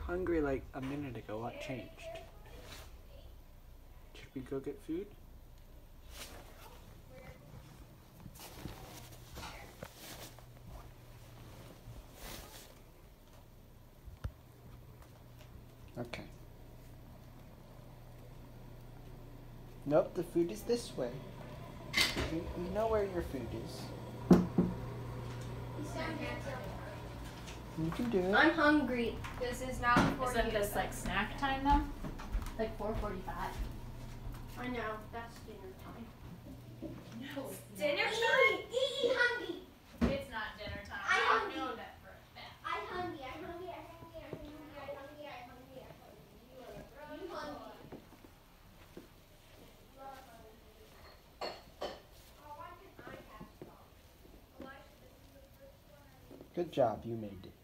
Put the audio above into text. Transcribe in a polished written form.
hungry like a minute ago. What changed? Should we go get food? Okay. Nope, the food is this way. You know where your food is. You can do it. I'm hungry. This is not for Isn't this like snack time though? Like 4:45. I know. That's dinner time. No. Dinner time? Eat hungry. It's not dinner time. I hungry. know that for a fact. I'm hungry. I'm hungry. I'm hungry. I'm hungry. I'm hungry. I'm hungry. I'm hungry. Good job, you made it.